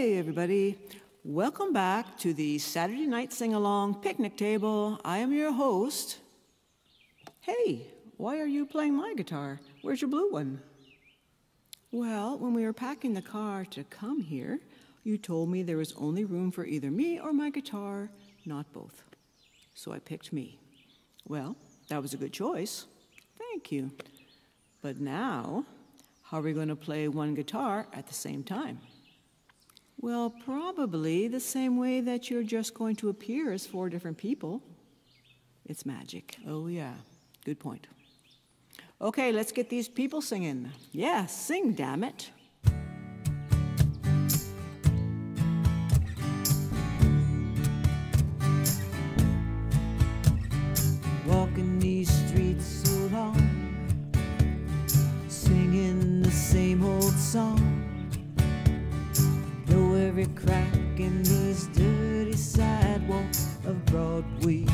Hey, everybody. Welcome back to the Saturday Night Sing-Along Picnic Table. I am your host. Hey, why are you playing my guitar? Where's your blue one? Well, when we were packing the car to come here, you told me there was only room for either me or my guitar, not both. So I picked me. Well, that was a good choice. Thank you. But now, how are we going to play one guitar at the same time? Well, probably the same way that you're just going to appear as 4 different people. It's magic. Oh, yeah. Good point. Okay, let's get these people singing. Yeah, sing, damn it. Walking these streets so long, singing the same old song. Know every crack in these dirty sidewalks of Broadway.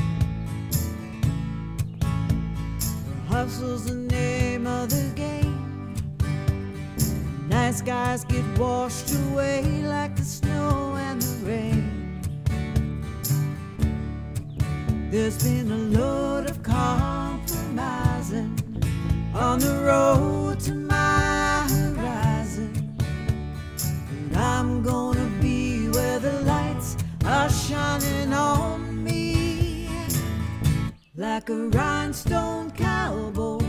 Hustle's the name of the game. Nice guys get washed away like the snow and the rain. There's been a load of compromising on the road to my horizon. But I'm gonna be where the lights are shining on me, like a rhinestone cowboy,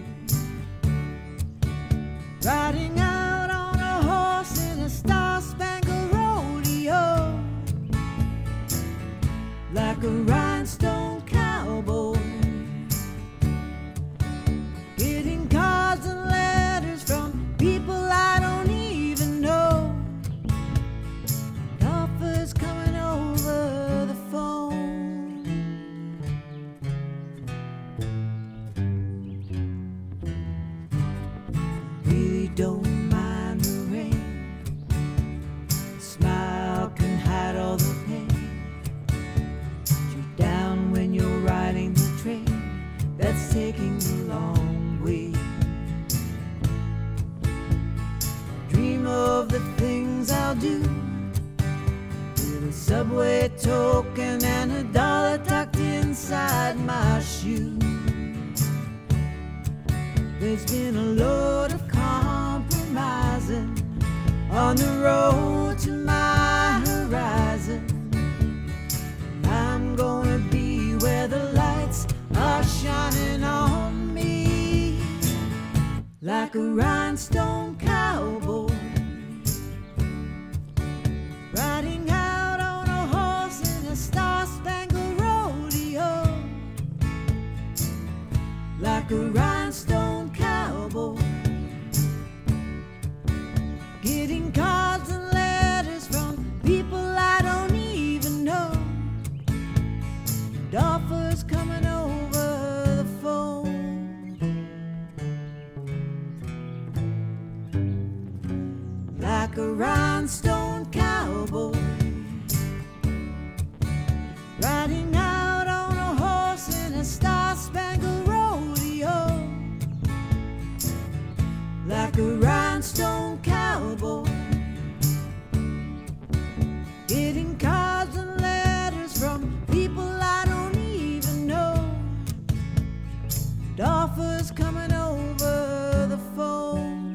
riding out on a horse in a star-spangled rodeo, like a rhinestone cowboy, getting cards and letters from people I don't even know, offers coming over the phone. Don't mind the rain, smile can hide all the pain. Put you down when you're riding the train that's taking the long way. Dream of the things I'll do, with a subway token and a dollar tucked inside my shoe. There's been a load of compromising on the road to my horizon. I'm gonna be where the lights are shining on me, like a rhinestone cowboy, riding out on a horse in a star-spangled rodeo, like a rhinestone cowboy, getting cards and letters from people I don't even know, and offers coming over the phone, like a rhinestone cowboy, riding out on a horse in a star-spangled rodeo, like a rhinestone cowboy, getting cards and letters from people I don't even know, and offers coming over the phone.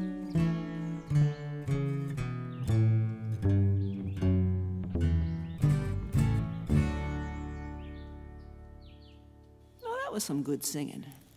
Oh, that was some good singing.